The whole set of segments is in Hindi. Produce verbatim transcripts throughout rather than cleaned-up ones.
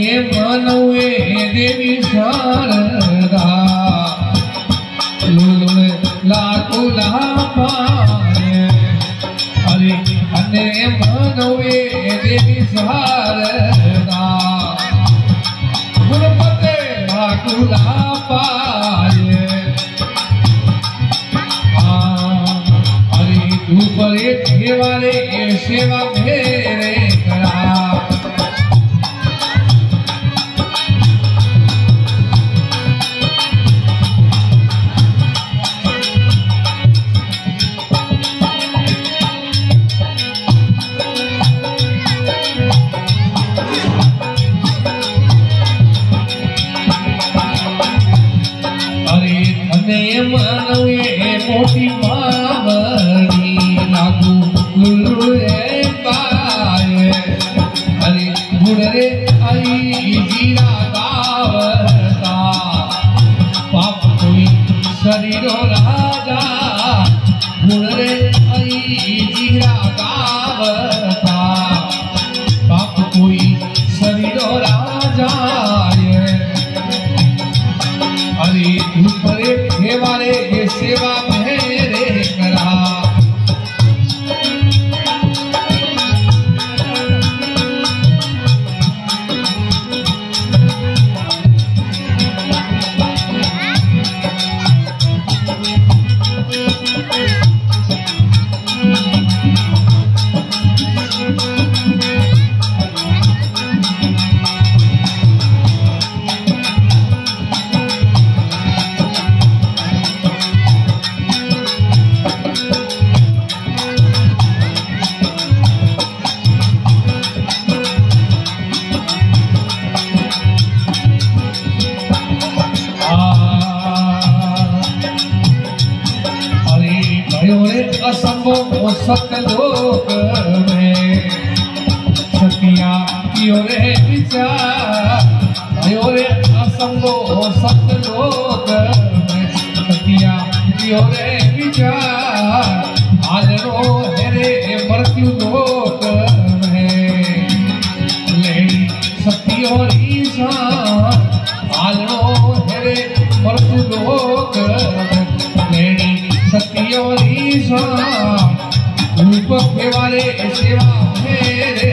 मनवे देवी शारदा लुलुल लाकुला पाए अरे अने मनवे देवी शारदा गुणपते लाकुला पाए अरे तू परे देवारे सेवा मेरे करा मनवे मोटी मावड़ी लागू लुलु रे पाए अरे गुड़रे आई जीरा गावता पाप कोई शरीरो राजा गुड़रे आई जीरा गावता पाप कोई शरीरो राजा अरे ऊपरे देवारे ये सेवा मेरे करा असंभव सतलोक में सतिया कियो रे विचार भयो रे असंभव सतलोक में सतिया कियो रे विचार आजरो हेरे मृत्यु लोक में लेडी सतियो रीसा आजरो हेरे मृत्यु लोक में लेडी सतियो रीसा रूप केवारे सेवा मेरे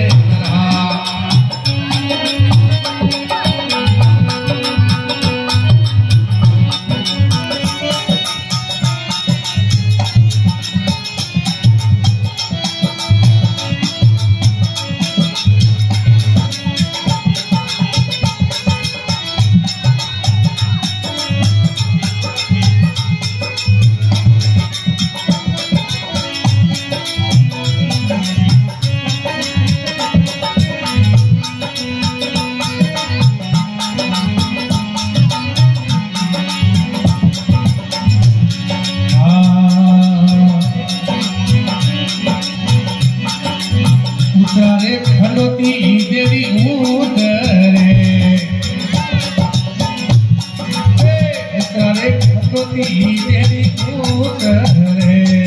खलोती देवी उतरे खलोती देवी उतरे